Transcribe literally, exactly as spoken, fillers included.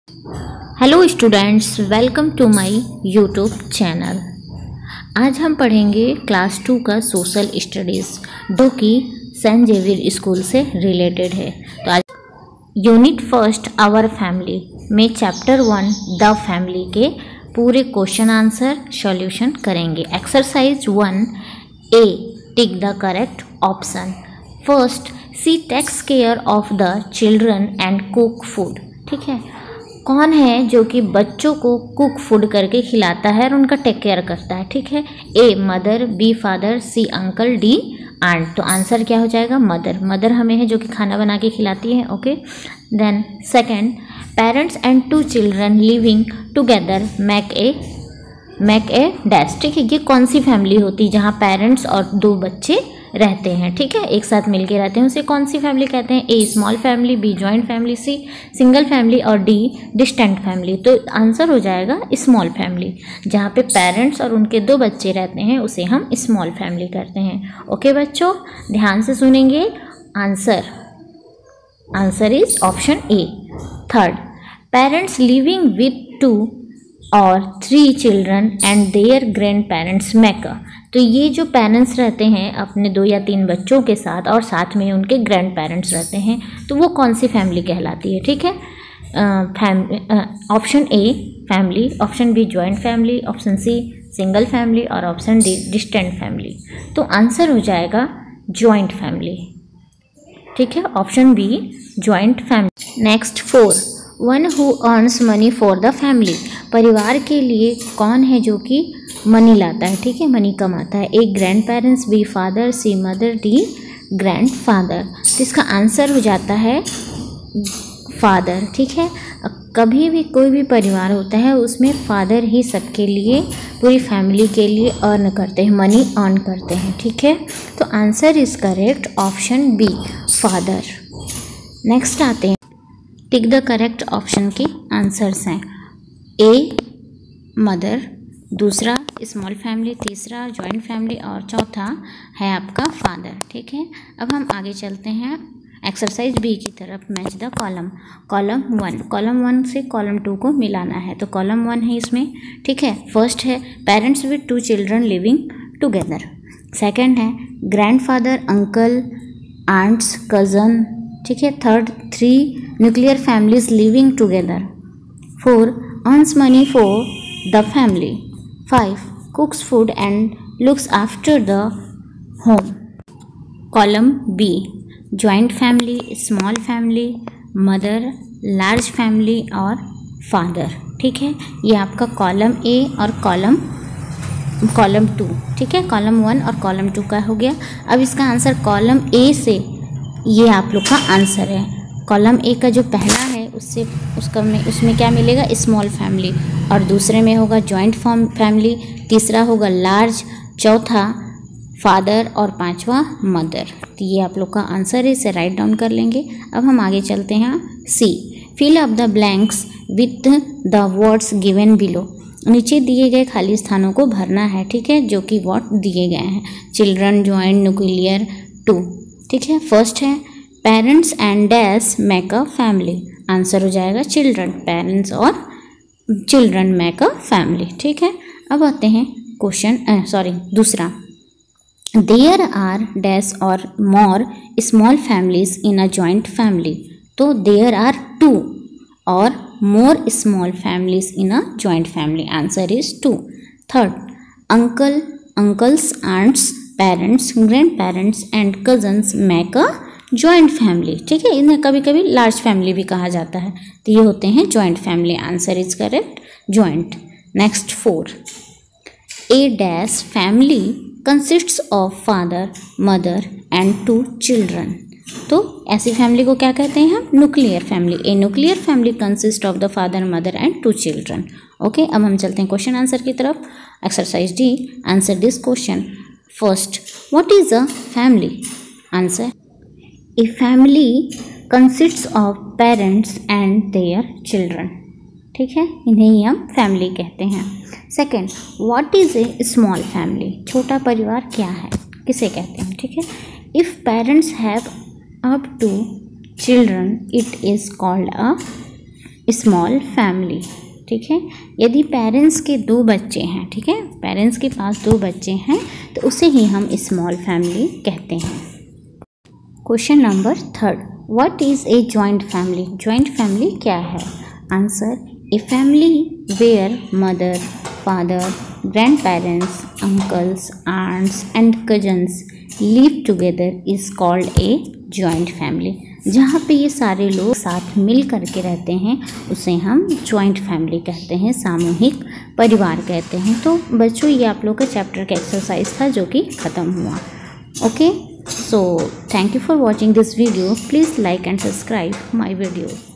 Hello students, welcome to my YouTube channel. आज हम पढ़ेंगे क्लास टू का सोशल स्टडीज़, जो कि सेंट जेवियर स्कूल से रिलेटेड है। तो आज यूनिट फर्स्ट आवर फैमिली में चैप्टर वन द फैमिली के पूरे क्वेश्चन आंसर सॉल्यूशन करेंगे। Exercise one A, tick the correct option. First, C takes care of the children and cook food. ठीक है, कौन है जो कि बच्चों को कुक फूड करके खिलाता है और उनका टेक केयर करता है। ठीक है, A mother, B father, C uncle, D aunt. तो आंसर क्या हो जाएगा? मदर। मदर हमें है जो कि खाना बना के खिलाती है। Okay, then second, parents and two children living together make a make a dash. ठीक है, ये कौन सी फैमिली होती है जहाँ पेरेंट्स और दो बच्चे रहते हैं। ठीक है, एक साथ मिलके रहते हैं, उसे कौन सी फैमिली कहते हैं? A small family, B joint family, C single family और डी डिस्टेंट फैमिली। तो आंसर हो जाएगा स्मॉल फैमिली। जहाँ पे पेरेंट्स और उनके दो बच्चे रहते हैं उसे हम स्मॉल फैमिली कहते हैं। ओके बच्चों, ध्यान से सुनेंगे। Answer answer is option A. Third, parents living with two or three children and their grandparents make. तो ये जो पेरेंट्स रहते हैं अपने दो या तीन बच्चों के साथ और साथ में उनके ग्रैंड पेरेंट्स रहते हैं, तो वो कौन सी फैमिली कहलाती है? ठीक है, option A family, option B joint family, option C single family और ऑप्शन डी डिस्टेंट फैमिली। तो आंसर हो जाएगा जॉइंट फैमिली। ठीक है, option B joint family. Next four, one who earns money for the family. परिवार के लिए कौन है जो कि मनी लाता है? ठीक है, मनी कमाता है। A grandparents, B father, C mother, D grandfather. तो इसका आंसर हो जाता है फादर। ठीक है, कभी भी कोई भी परिवार होता है उसमें फादर ही सबके लिए, पूरी फैमिली के लिए अर्न करते हैं, मनी अर्न करते हैं। ठीक है, तो answer is correct option B father. Next आते हैं, टिक द करेक्ट ऑप्शन के आंसर्स हैं। ए मदर, दूसरा स्मॉल फैमिली, तीसरा जॉइंट फैमिली और चौथा है आपका फादर। ठीक है, अब हम आगे चलते हैं एक्सरसाइज बी की तरफ। Match the column. Column one, column one से कॉलम टू को मिलाना है, तो कॉलम वन है इसमें। ठीक है, फर्स्ट है parents with two children living together. Second है ग्रैंडफादर, अंकल, आंट्स, कज़न। ठीक है, third three nuclear families living together. Four earns money for the family. Five cooks food and looks after the home. Column B, joint family, small family, mother, large family और father। ठीक है, ये आपका column A और column column two. ठीक है, column one और column two का हो गया। अब इसका आंसर कॉलम ए से, ये आप लोग का आंसर है। कॉलम ए का जो पहला है उससे उसका में उसमें क्या मिलेगा? स्मॉल फैमिली, और दूसरे में होगा जॉइंट फैमिली, तीसरा होगा लार्ज, चौथा फादर और पांचवा मदर। तो ये आप लोग का आंसर है, इसे राइट डाउन कर लेंगे। अब हम आगे चलते हैं। C, fill up the blanks with the words given below. नीचे दिए गए खाली स्थानों को भरना है। ठीक है, जो कि वर्ड दिए गए हैं, चिल्ड्रन, जॉइंट, न्यूक्लियर, टू। ठीक है, फर्स्ट है parents and dash make a family. Answer हो जाएगा चिल्ड्रन, पेरेंट्स और चिल्ड्रन मेक अ फैमिली। ठीक है, अब आते हैं क्वेश्चन सॉरी दूसरा, there are dash or more small families in a joint family. तो there are two or more small families in a joint family. Answer is two. Third, uncle, uncles, aunts, parents, grandparents and cousins make a joint family. ठीक है, इन्हें कभी कभी large family भी कहा जाता है, तो ये होते हैं joint family. Answer is correct, joint. Next four, A dash family consists of father, mother and two children. तो ऐसी फैमिली को क्या कहते हैं हम? Nuclear family. A nuclear family consist of the father, mother and two children. Okay, अब हम चलते हैं क्वेश्चन आंसर की तरफ। Exercise D, answer this question. First, what is a family? Answer, A family consists of parents and their children। ठीक है, इन्हें ही हम फैमिली कहते हैं। Second, what is a small family? छोटा परिवार क्या है, किसे कहते हैं? ठीक है, if parents have up to children it is called a small family. ठीक है, यदि पेरेंट्स के दो बच्चे हैं, ठीक है, पेरेंट्स के पास दो बच्चे हैं तो उसे ही हम स्मॉल फैमिली कहते हैं। Question number third, what is a joint family? Joint family क्या है? Answer, a family where mother, father, grandparents, uncles, aunts and cousins live together is called a joint family. जहाँ पे ये सारे लोग साथ मिल करके रहते हैं उसे हम जॉइंट फैमिली कहते हैं, सामूहिक परिवार कहते हैं। तो बच्चों, ये आप लोग का चैप्टर का एक्सरसाइज था जो कि ख़त्म हुआ। Okay, so thank you for watching this video. Please like and subscribe my video.